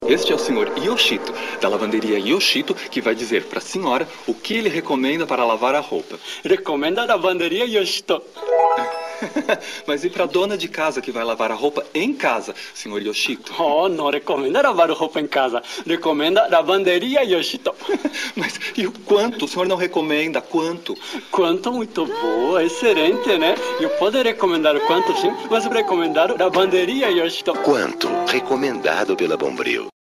Este é o senhor Yoshito, da lavanderia Yoshito, que vai dizer para a senhora o que ele recomenda para lavar a roupa. Recomenda a lavanderia Yoshito. Mas e para a dona de casa que vai lavar a roupa em casa, senhor Yoshito? Oh, não recomenda lavar roupa em casa. Recomenda lavanderia Yoshito. Mas e o quanto? O senhor não recomenda quanto? Quanto muito boa, excelente, né? Eu posso recomendar quanto sim, mas recomendar lavanderia Yoshito. Quanto? Recomendado pela Bombril.